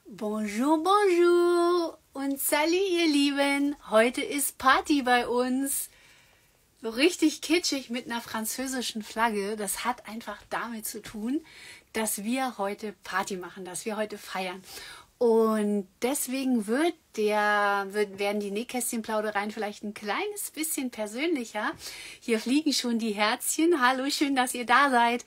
Bonjour, bonjour und salut ihr Lieben. Heute ist Party bei uns. So richtig kitschig mit einer französischen Flagge. Das hat einfach damit zu tun, dass wir heute Party machen, dass wir heute feiern. Und deswegen werden die Nähkästchenplaudereien vielleicht ein kleines bisschen persönlicher. Hier fliegen schon die Herzchen. Hallo, schön, dass ihr da seid.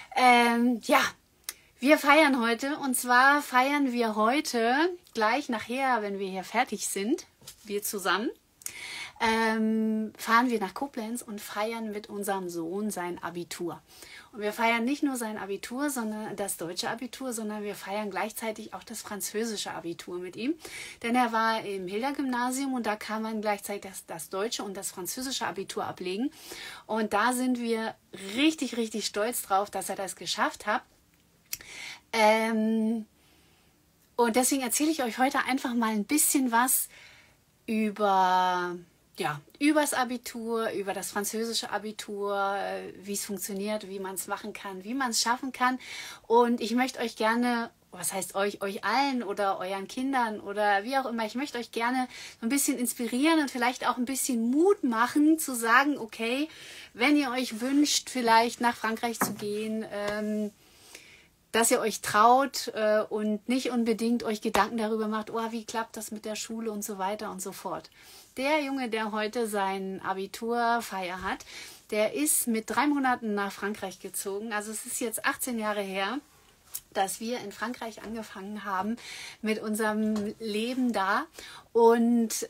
Wir feiern heute, und zwar feiern wir heute gleich nachher, wenn wir hier fertig sind, wir zusammen, fahren wir nach Koblenz und feiern mit unserem Sohn sein Abitur. Und wir feiern nicht nur sein Abitur, sondern das deutsche Abitur, sondern wir feiern gleichzeitig auch das französische Abitur mit ihm. Denn er war im Hilda-Gymnasium und da kann man gleichzeitig das deutsche und das französische Abitur ablegen. Und da sind wir richtig, richtig stolz drauf, dass er das geschafft hat. Und deswegen erzähle ich euch heute einfach mal ein bisschen was über das Abitur, über das französische Abitur, wie es funktioniert, wie man es machen kann, wie man es schaffen kann. Und ich möchte euch gerne, was heißt euch allen oder euren Kindern oder wie auch immer, ich möchte euch gerne so ein bisschen inspirieren und vielleicht auch ein bisschen Mut machen, zu sagen, okay, wenn ihr euch wünscht, vielleicht nach Frankreich zu gehen, dass ihr euch traut und nicht unbedingt euch Gedanken darüber macht, oh, wie klappt das mit der Schule und so weiter und so fort. Der Junge, der heute sein Abiturfeier hat, der ist mit 3 Monaten nach Frankreich gezogen. Also es ist jetzt 18 Jahre her, dass wir in Frankreich angefangen haben mit unserem Leben da. Und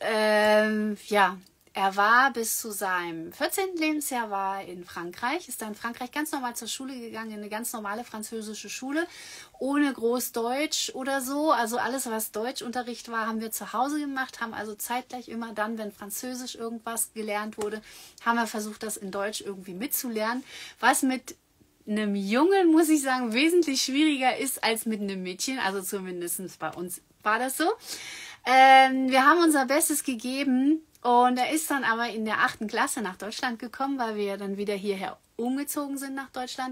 er war bis zu seinem 14. Lebensjahr war in Frankreich, ist dann in Frankreich ganz normal zur Schule gegangen, in eine ganz normale französische Schule, ohne groß Deutsch oder so. Also alles, was Deutschunterricht war, haben wir zu Hause gemacht, haben also zeitgleich immer dann, wenn Französisch irgendwas gelernt wurde, haben wir versucht, das in Deutsch irgendwie mitzulernen, was mit einem Jungen, muss ich sagen, wesentlich schwieriger ist als mit einem Mädchen, also zumindest bei uns war das so. Wir haben unser Bestes gegeben. Und er ist dann aber in der 8. Klasse nach Deutschland gekommen, weil wir dann wieder hierher umgezogen sind nach Deutschland.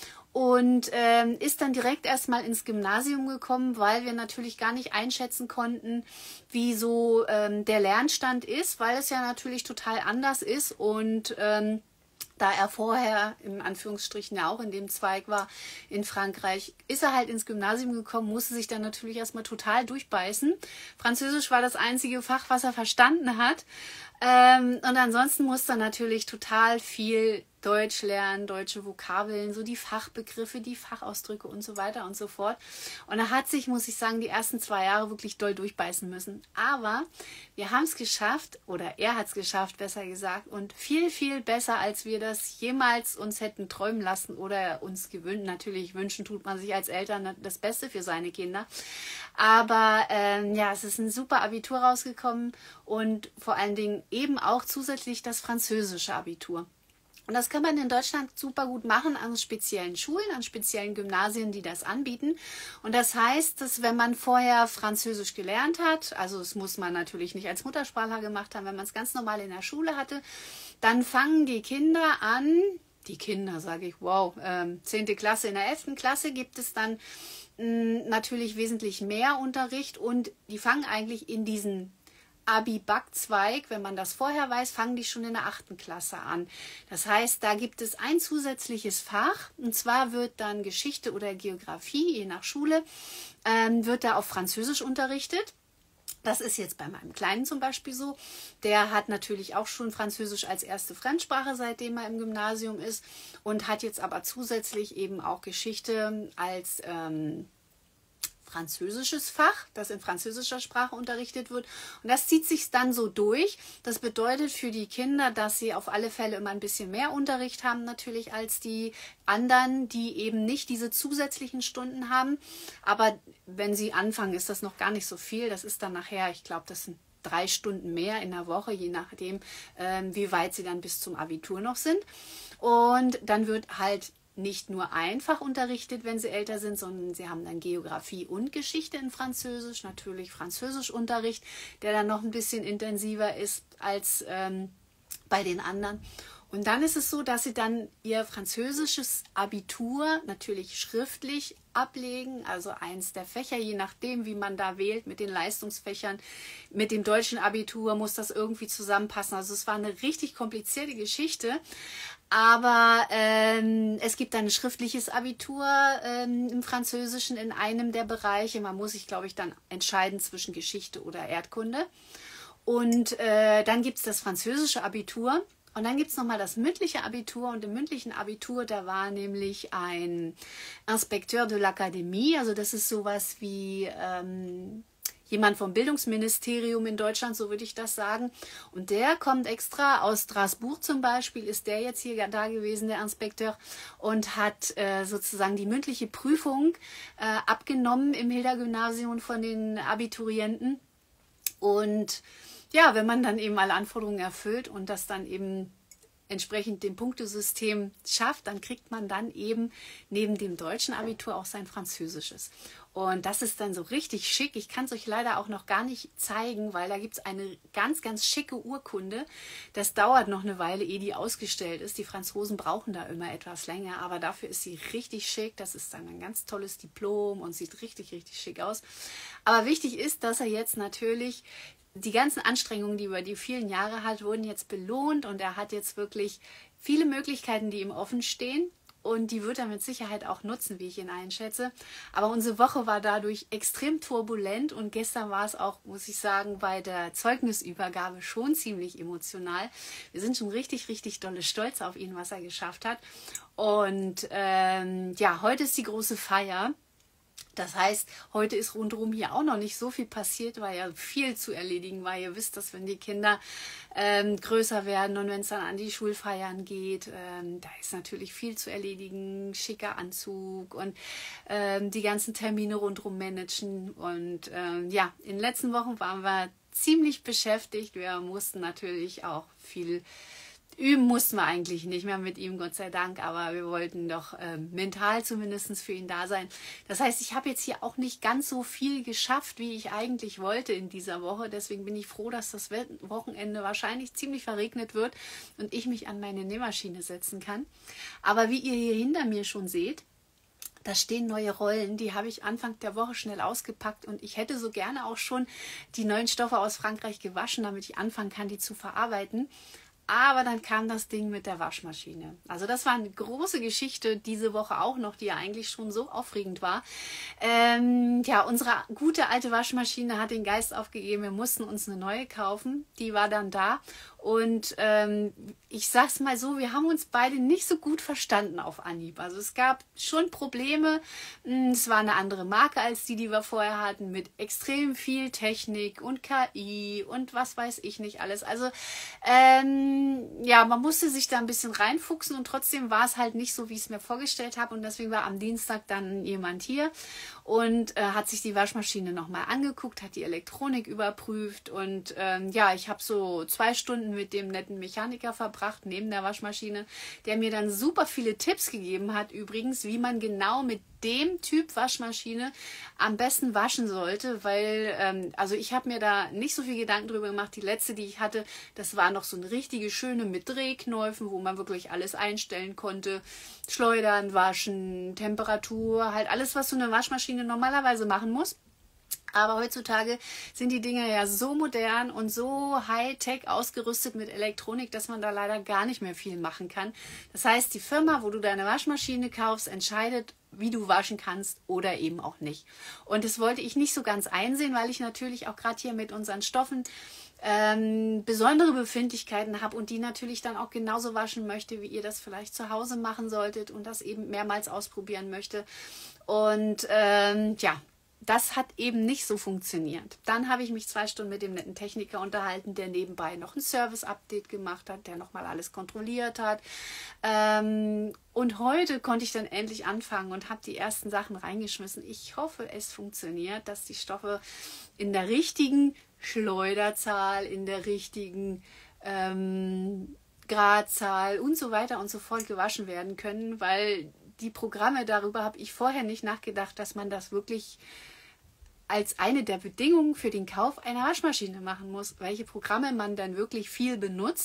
Und ist dann direkt erstmal ins Gymnasium gekommen, weil wir natürlich gar nicht einschätzen konnten, wie so der Lernstand ist, weil es ja natürlich total anders ist. Und da er vorher, in Anführungsstrichen, ja auch in dem Zweig war in Frankreich, ist er halt ins Gymnasium gekommen, musste sich dann natürlich erstmal total durchbeißen. Französisch war das einzige Fach, was er verstanden hat. Und ansonsten musste er natürlich total viel Deutsch lernen, deutsche Vokabeln, so die Fachbegriffe, die Fachausdrücke und so weiter und so fort. Und er hat sich, muss ich sagen, die ersten 2 Jahre wirklich doll durchbeißen müssen. Aber wir haben es geschafft, oder er hat es geschafft, besser gesagt, und viel, viel besser, als wir das jemals uns hätten träumen lassen oder uns gewöhnt. Natürlich wünschen tut man sich als Eltern das Beste für seine Kinder. Aber es ist ein super Abitur rausgekommen und vor allen Dingen eben auch zusätzlich das französische Abitur. Und das kann man in Deutschland super gut machen an speziellen Schulen, an speziellen Gymnasien, die das anbieten. Und das heißt, dass wenn man vorher Französisch gelernt hat, also das muss man natürlich nicht als Muttersprachler gemacht haben, wenn man es ganz normal in der Schule hatte, dann fangen die Kinder an, sage ich, wow, 10. Klasse, in der 11. Klasse gibt es dann natürlich wesentlich mehr Unterricht und die fangen eigentlich in diesen Abi-Back-Zweig, wenn man das vorher weiß, fangen die schon in der 8. Klasse an. Das heißt, da gibt es ein zusätzliches Fach, und zwar wird dann Geschichte oder Geografie, je nach Schule, wird da auf Französisch unterrichtet. Das ist jetzt bei meinem Kleinen zum Beispiel so. Der hat natürlich auch schon Französisch als erste Fremdsprache, seitdem er im Gymnasium ist, und hat jetzt aber zusätzlich eben auch Geschichte als französisches Fach, das in französischer Sprache unterrichtet wird. Und das zieht sich dann so durch. Das bedeutet für die Kinder, dass sie auf alle Fälle immer ein bisschen mehr Unterricht haben natürlich als die anderen, die eben nicht diese zusätzlichen Stunden haben. Aber wenn sie anfangen, ist das noch gar nicht so viel. Das ist dann nachher, ich glaube, das sind 3 Stunden mehr in der Woche, je nachdem, wie weit sie dann bis zum Abitur noch sind. Und dann wird halt nicht nur einfach unterrichtet, wenn sie älter sind, sondern sie haben dann Geografie und Geschichte in Französisch, natürlich Französischunterricht, der dann noch ein bisschen intensiver ist als bei den anderen. Und dann ist es so, dass sie dann ihr französisches Abitur natürlich schriftlich ablegen, also eins der Fächer, je nachdem, wie man da wählt, mit den Leistungsfächern, mit dem deutschen Abitur muss das irgendwie zusammenpassen. Also es war eine richtig komplizierte Geschichte, aber es gibt ein schriftliches Abitur im Französischen in einem der Bereiche. Man muss sich, glaube ich, dann entscheiden zwischen Geschichte oder Erdkunde. Und dann gibt es das französische Abitur. Und dann gibt es nochmal das mündliche Abitur. Und im mündlichen Abitur, da war nämlich ein Inspecteur de l'Académie. Also das ist sowas wie jemand vom Bildungsministerium in Deutschland, so würde ich das sagen. Und der kommt extra aus Straßburg zum Beispiel, ist der jetzt hier da gewesen, der Inspekteur, und hat sozusagen die mündliche Prüfung abgenommen im Hilda-Gymnasium von den Abiturienten. Und ja, wenn man dann eben alle Anforderungen erfüllt und das dann eben entsprechend dem Punktesystem schafft, dann kriegt man dann eben neben dem deutschen Abitur auch sein Französisches. Und das ist dann so richtig schick. Ich kann es euch leider auch noch gar nicht zeigen, weil da gibt es eine ganz, ganz schicke Urkunde. Das dauert noch eine Weile, ehe die ausgestellt ist. Die Franzosen brauchen da immer etwas länger, aber dafür ist sie richtig schick. Das ist dann ein ganz tolles Diplom und sieht richtig, richtig schick aus. Aber wichtig ist, dass er jetzt natürlich die ganzen Anstrengungen, die er über die vielen Jahre hat, wurden jetzt belohnt und er hat jetzt wirklich viele Möglichkeiten, die ihm offen stehen. Und die wird er mit Sicherheit auch nutzen, wie ich ihn einschätze. Aber unsere Woche war dadurch extrem turbulent und gestern war es auch, muss ich sagen, bei der Zeugnisübergabe schon ziemlich emotional. Wir sind schon richtig, richtig dolle stolz auf ihn, was er geschafft hat. Und ja, heute ist die große Feier. Das heißt, heute ist rundherum hier auch noch nicht so viel passiert, weil ja viel zu erledigen war. Ihr wisst, dass wenn die Kinder größer werden und wenn es dann an die Schulfeiern geht, da ist natürlich viel zu erledigen, schicker Anzug und die ganzen Termine rundherum managen. Und ja, in den letzten Wochen waren wir ziemlich beschäftigt. Wir mussten natürlich auch viel üben mussten wir eigentlich nicht mehr mit ihm, Gott sei Dank, aber wir wollten doch mental zumindest für ihn da sein. Das heißt, ich habe jetzt hier auch nicht ganz so viel geschafft, wie ich eigentlich wollte in dieser Woche. Deswegen bin ich froh, dass das Wochenende wahrscheinlich ziemlich verregnet wird und ich mich an meine Nähmaschine setzen kann. Aber wie ihr hier hinter mir schon seht, da stehen neue Rollen, die habe ich Anfang der Woche schnell ausgepackt und ich hätte so gerne auch schon die neuen Stoffe aus Frankreich gewaschen, damit ich anfangen kann, die zu verarbeiten. Aber dann kam das Ding mit der Waschmaschine. Also das war eine große Geschichte diese Woche auch noch, die ja eigentlich schon so aufregend war. Ja, unsere gute alte Waschmaschine hat den Geist aufgegeben. Wir mussten uns eine neue kaufen. Die war dann da. Und ich sag's mal so, wir haben uns beide nicht so gut verstanden auf Anhieb. Also es gab schon Probleme. Es war eine andere Marke als die wir vorher hatten, mit extrem viel Technik und KI und was weiß ich nicht alles. Also ja, man musste sich da ein bisschen reinfuchsen und trotzdem war es halt nicht so, wie ich es mir vorgestellt habe. Und deswegen war am Dienstag dann jemand hier und hat sich die Waschmaschine nochmal angeguckt, hat die Elektronik überprüft und ja, ich habe so 2 Stunden mit dem netten Mechaniker verbracht, neben der Waschmaschine, der mir dann super viele Tipps gegeben hat, übrigens, wie man genau mit dem Typ Waschmaschine am besten waschen sollte, weil, also ich habe mir da nicht so viel Gedanken drüber gemacht. Die letzte, die ich hatte, das war noch so eine richtige schöne mit Drehknäufen, wo man wirklich alles einstellen konnte. Schleudern, waschen, Temperatur, halt alles, was so eine Waschmaschine normalerweise machen muss. Aber heutzutage sind die Dinger ja so modern und so high-tech ausgerüstet mit Elektronik, dass man da leider gar nicht mehr viel machen kann. Das heißt, die Firma, wo du deine Waschmaschine kaufst, entscheidet, wie du waschen kannst oder eben auch nicht. Und das wollte ich nicht so ganz einsehen, weil ich natürlich auch gerade hier mit unseren Stoffen besondere Befindlichkeiten habe und die natürlich dann auch genauso waschen möchte, wie ihr das vielleicht zu Hause machen solltet und das eben mehrmals ausprobieren möchte. Und ja, das hat eben nicht so funktioniert. Dann habe ich mich 2 Stunden mit dem netten Techniker unterhalten, der nebenbei noch ein Service-Update gemacht hat, der nochmal alles kontrolliert hat. Und heute konnte ich dann endlich anfangen und habe die ersten Sachen reingeschmissen. Ich hoffe, es funktioniert, dass die Stoffe in der richtigen Schleuderzahl, in der richtigen Gradzahl und so weiter und so fort gewaschen werden können, weil die Programme, darüber habe ich vorher nicht nachgedacht, dass man das wirklich als eine der Bedingungen für den Kauf einer Waschmaschine machen muss, welche Programme man dann wirklich viel benutzt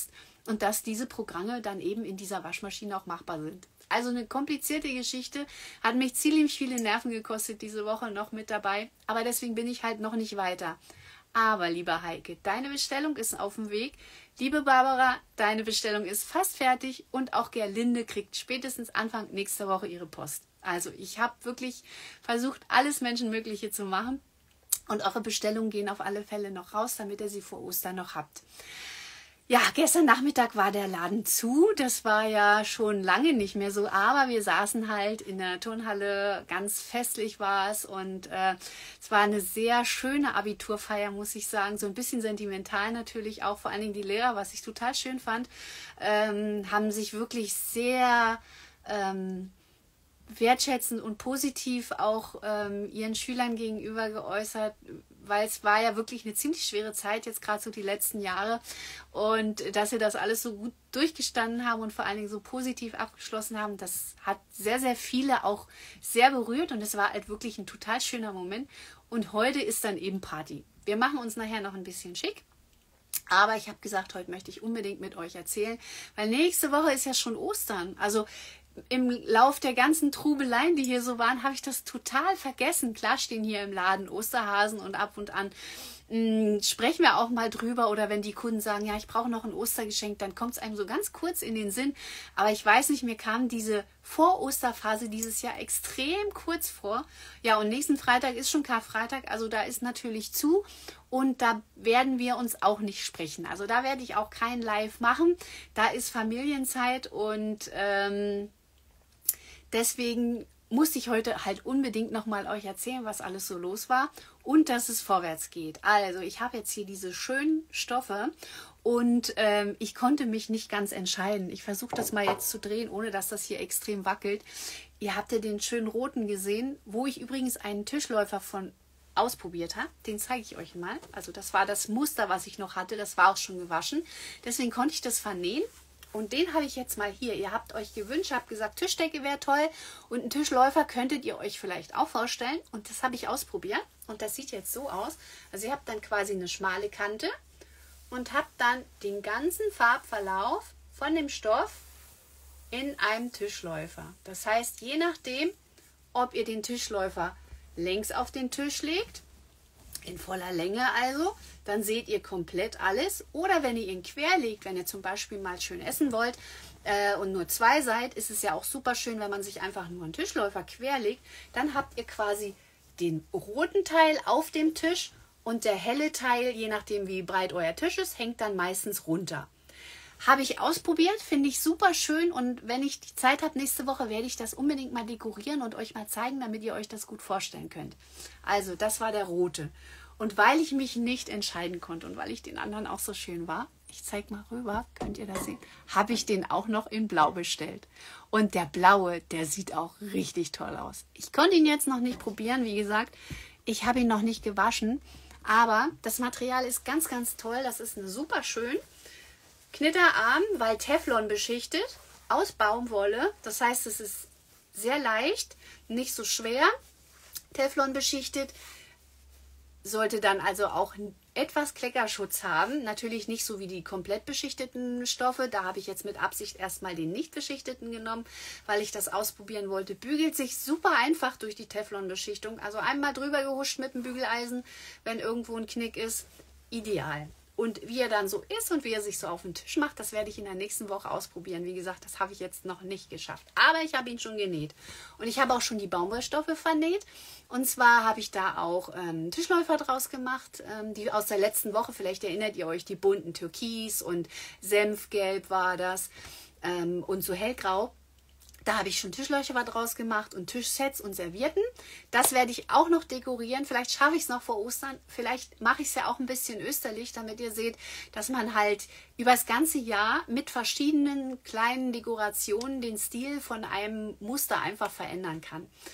und dass diese Programme dann eben in dieser Waschmaschine auch machbar sind. Also eine komplizierte Geschichte, hat mich ziemlich viele Nerven gekostet diese Woche noch mit dabei, aber deswegen bin ich halt noch nicht weiter. Aber, lieber Heike, deine Bestellung ist auf dem Weg. Liebe Barbara, deine Bestellung ist fast fertig und auch Gerlinde kriegt spätestens Anfang nächster Woche ihre Post. Also ich habe wirklich versucht, alles Menschenmögliche zu machen und eure Bestellungen gehen auf alle Fälle noch raus, damit ihr sie vor Ostern noch habt. Ja, gestern Nachmittag war der Laden zu. Das war ja schon lange nicht mehr so, aber wir saßen halt in der Turnhalle, ganz festlich war es und es war eine sehr schöne Abiturfeier, muss ich sagen. So ein bisschen sentimental natürlich auch, vor allen Dingen die Lehrer, was ich total schön fand, haben sich wirklich sehr wertschätzend und positiv auch ihren Schülern gegenüber geäußert, weil es war ja wirklich eine ziemlich schwere Zeit, jetzt gerade so die letzten Jahre, und dass sie das alles so gut durchgestanden haben und vor allen Dingen so positiv abgeschlossen haben, das hat sehr, sehr viele auch sehr berührt und es war halt wirklich ein total schöner Moment. Und heute ist dann eben Party. Wir machen uns nachher noch ein bisschen schick. Aber ich habe gesagt, heute möchte ich unbedingt mit euch erzählen, weil nächste Woche ist ja schon Ostern. Also im Lauf der ganzen Trubeleien, die hier so waren, habe ich das total vergessen. Klar stehen hier im Laden Osterhasen und ab und an sprechen wir auch mal drüber. Oder wenn die Kunden sagen, ja, ich brauche noch ein Ostergeschenk, dann kommt es einem so ganz kurz in den Sinn. Aber ich weiß nicht, mir kam diese Vor-Osterphase dieses Jahr extrem kurz vor. Ja, und nächsten Freitag ist schon Karfreitag, also da ist natürlich zu. Und da werden wir uns auch nicht sprechen. Also da werde ich auch kein Live machen. Da ist Familienzeit und deswegen musste ich heute halt unbedingt nochmal euch erzählen, was alles so los war und dass es vorwärts geht. Also ich habe jetzt hier diese schönen Stoffe und ich konnte mich nicht ganz entscheiden. Ich versuche das mal jetzt zu drehen, ohne dass das hier extrem wackelt. Ihr habt ja den schönen roten gesehen, wo ich übrigens einen Tischläufer von ausprobiert habe. Den zeige ich euch mal. Also das war das Muster, was ich noch hatte. Das war auch schon gewaschen. Deswegen konnte ich das vernähen. Und den habe ich jetzt mal hier. Ihr habt euch gewünscht, habt gesagt, Tischdecke wäre toll. Und einen Tischläufer könntet ihr euch vielleicht auch vorstellen. Und das habe ich ausprobiert. Und das sieht jetzt so aus. Also ihr habt dann quasi eine schmale Kante und habt dann den ganzen Farbverlauf von dem Stoff in einem Tischläufer. Das heißt, je nachdem, ob ihr den Tischläufer längs auf den Tisch legt, in voller Länge also, dann seht ihr komplett alles. Oder wenn ihr ihn quer legt, wenn ihr zum Beispiel mal schön essen wollt und nur zwei seid, ist es ja auch super schön, wenn man sich einfach nur einen Tischläufer quer legt. Dann habt ihr quasi den roten Teil auf dem Tisch und der helle Teil, je nachdem wie breit euer Tisch ist, hängt dann meistens runter. Habe ich ausprobiert, finde ich super schön, und wenn ich die Zeit habe, nächste Woche werde ich das unbedingt mal dekorieren und euch mal zeigen, damit ihr euch das gut vorstellen könnt. Also das war der rote. Und weil ich mich nicht entscheiden konnte und weil ich den anderen auch so schön war, ich zeige mal rüber, könnt ihr das sehen, habe ich den auch noch in Blau bestellt. Und der blaue, der sieht auch richtig toll aus. Ich konnte ihn jetzt noch nicht probieren, wie gesagt, ich habe ihn noch nicht gewaschen, aber das Material ist ganz, ganz toll. Das ist eine super schön Knitterarm, weil Teflon beschichtet, aus Baumwolle. Das heißt, es ist sehr leicht, nicht so schwer. Teflon beschichtet, sollte dann also auch etwas Kleckerschutz haben. Natürlich nicht so wie die komplett beschichteten Stoffe. Da habe ich jetzt mit Absicht erstmal den nicht beschichteten genommen, weil ich das ausprobieren wollte. Bügelt sich super einfach durch die Teflon-Beschichtung. Also einmal drüber gehuscht mit dem Bügeleisen, wenn irgendwo ein Knick ist. Ideal. Und wie er dann so ist und wie er sich so auf den Tisch macht, das werde ich in der nächsten Woche ausprobieren. Wie gesagt, das habe ich jetzt noch nicht geschafft. Aber ich habe ihn schon genäht. Und ich habe auch schon die Baumwollstoffe vernäht. Und zwar habe ich da auch Tischläufer draus gemacht, die aus der letzten Woche, vielleicht erinnert ihr euch, die bunten Türkis und Senfgelb war das und so hellgrau. Da habe ich schon Tischläufer draus gemacht und Tischsets und Servietten. Das werde ich auch noch dekorieren. Vielleicht schaffe ich es noch vor Ostern. Vielleicht mache ich es ja auch ein bisschen österlich, damit ihr seht, dass man halt über das ganze Jahr mit verschiedenen kleinen Dekorationen den Stil von einem Muster einfach verändern kann.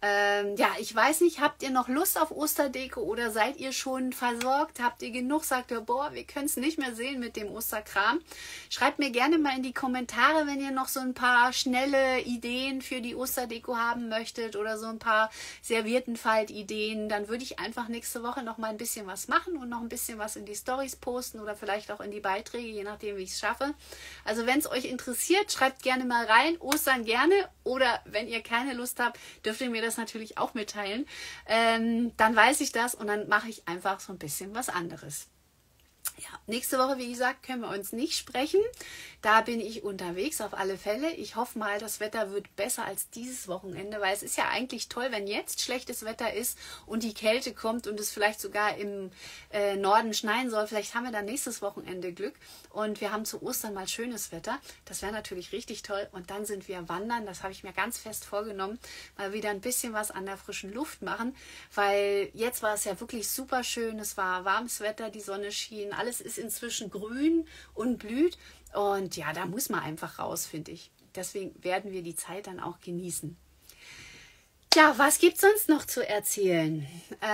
Ja, ich weiß nicht, habt ihr noch Lust auf Osterdeko oder seid ihr schon versorgt? Habt ihr genug? Sagt ihr, boah, wir können es nicht mehr sehen mit dem Osterkram. Schreibt mir gerne mal in die Kommentare, wenn ihr noch so ein paar schnelle Ideen für die Osterdeko haben möchtet oder so ein paar Serviettenfaltideen. Dann würde ich einfach nächste Woche noch mal ein bisschen was machen und noch ein bisschen was in die Stories posten oder vielleicht auch in die Beiträge, je nachdem, wie ich es schaffe. Also wenn es euch interessiert, schreibt gerne mal rein. Ostern gerne, oder wenn ihr keine Lust habt, dürft ihr mir das natürlich auch mitteilen. Dann weiß ich das und dann mache ich einfach so ein bisschen was anderes. Ja, nächste Woche, wie gesagt, können wir uns nicht sprechen. Da bin ich unterwegs, auf alle Fälle. Ich hoffe mal, das Wetter wird besser als dieses Wochenende, weil es ist ja eigentlich toll, wenn jetzt schlechtes Wetter ist und die Kälte kommt und es vielleicht sogar im Norden schneien soll. Vielleicht haben wir dann nächstes Wochenende Glück und wir haben zu Ostern mal schönes Wetter. Das wäre natürlich richtig toll. Und dann sind wir wandern. Das habe ich mir ganz fest vorgenommen, mal wieder ein bisschen was an der frischen Luft machen, weil jetzt war es ja wirklich super schön. Es war warmes Wetter, die Sonne schien, alles ist inzwischen grün und blüht. Und ja, da muss man einfach raus, finde ich. Deswegen werden wir die Zeit dann auch genießen. Ja, was gibt es sonst noch zu erzählen?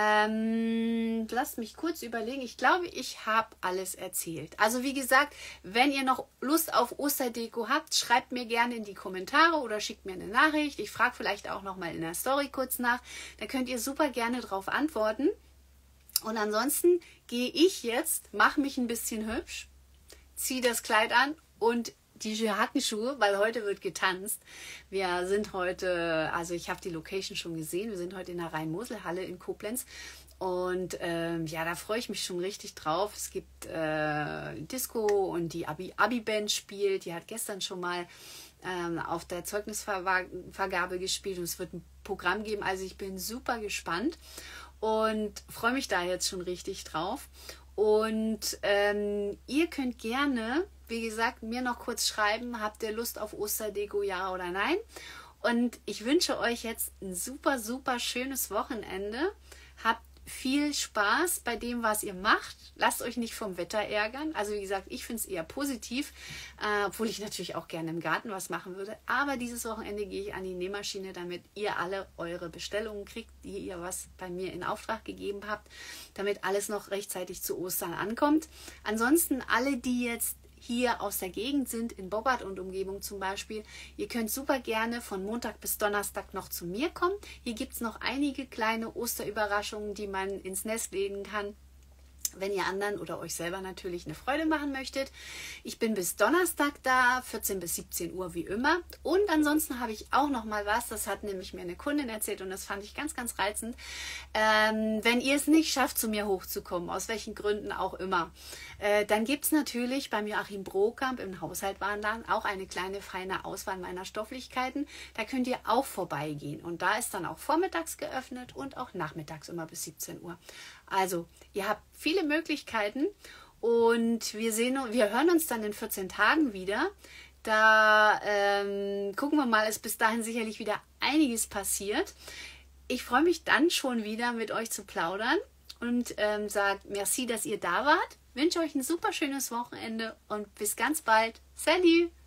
Lasst mich kurz überlegen. Ich glaube, ich habe alles erzählt. Also wie gesagt, wenn ihr noch Lust auf Osterdeko habt, schreibt mir gerne in die Kommentare oder schickt mir eine Nachricht. Ich frage vielleicht auch noch mal in der Story kurz nach. Da könnt ihr super gerne drauf antworten. Und ansonsten gehe ich jetzt, mache mich ein bisschen hübsch, ziehe das Kleid an und die Hackenschuhe, weil heute wird getanzt. Wir sind heute, also ich habe die Location schon gesehen, wir sind heute in der Rhein-Mosel-Halle in Koblenz. Und ja, da freue ich mich schon richtig drauf. Es gibt Disco und die Abi-Band spielt. Die hat gestern schon mal auf der Zeugnisvergabe gespielt und es wird ein Programm geben. Also ich bin super gespannt und freue mich da jetzt schon richtig drauf. Und ihr könnt gerne, wie gesagt, mir noch kurz schreiben, habt ihr Lust auf Osterdeko, ja oder nein? Und ich wünsche euch jetzt ein super, super schönes Wochenende. Habt viel Spaß bei dem, was ihr macht. Lasst euch nicht vom Wetter ärgern. Also wie gesagt, ich finde es eher positiv, obwohl ich natürlich auch gerne im Garten was machen würde. Aber dieses Wochenende gehe ich an die Nähmaschine, damit ihr alle eure Bestellungen kriegt, die ihr was bei mir in Auftrag gegeben habt, damit alles noch rechtzeitig zu Ostern ankommt. Ansonsten alle, die jetzt hier aus der Gegend sind, in Bobbart und Umgebung zum Beispiel, ihr könnt super gerne von Montag bis Donnerstag noch zu mir kommen. Hier gibt es noch einige kleine Osterüberraschungen, die man ins Nest legen kann, wenn ihr anderen oder euch selber natürlich eine Freude machen möchtet. Ich bin bis Donnerstag da, 14 bis 17 Uhr wie immer. Und ansonsten habe ich auch noch mal was, das hat nämlich mir eine Kundin erzählt und das fand ich ganz, ganz reizend. Wenn ihr es nicht schafft, zu mir hochzukommen, aus welchen Gründen auch immer, dann gibt es natürlich beim Joachim Brokamp im Haushaltwarenladen auch eine kleine feine Auswahl meiner Stofflichkeiten. Da könnt ihr auch vorbeigehen. Und da ist dann auch vormittags geöffnet und auch nachmittags immer bis 17 Uhr. Also, ihr habt viele Möglichkeiten und wir hören uns dann in 14 Tagen wieder. Da gucken wir mal, ist bis dahin sicherlich wieder einiges passiert. Ich freue mich dann schon wieder mit euch zu plaudern und sage merci, dass ihr da wart. Wünsche euch ein super schönes Wochenende und bis ganz bald. Salut!